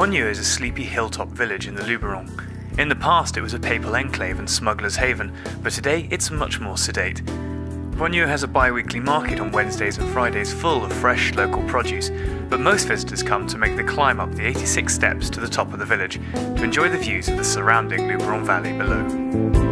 Bonnieux is a sleepy hilltop village in the Luberon. In the past it was a papal enclave and smuggler's haven, but today it's much more sedate. Bonnieux has a bi-weekly market on Wednesdays and Fridays full of fresh local produce, but most visitors come to make the climb up the 86 steps to the top of the village to enjoy the views of the surrounding Luberon Valley below.